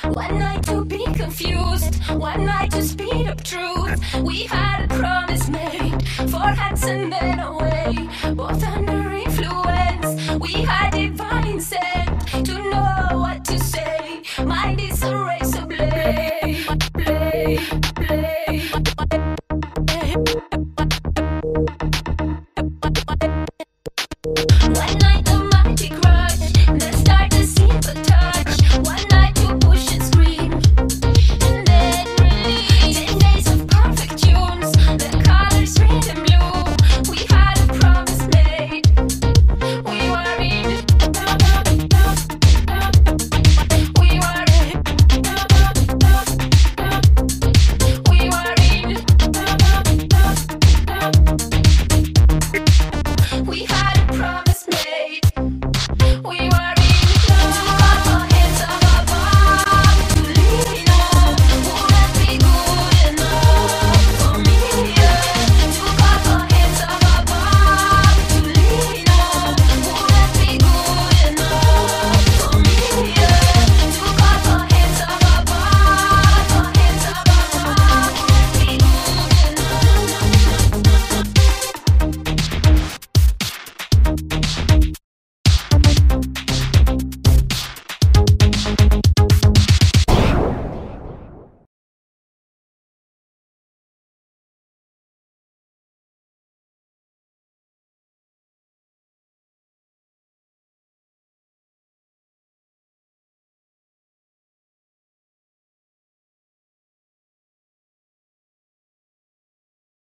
One night to be confused, one night to speed up truth. We had a promise made, 4 hats and then away, both under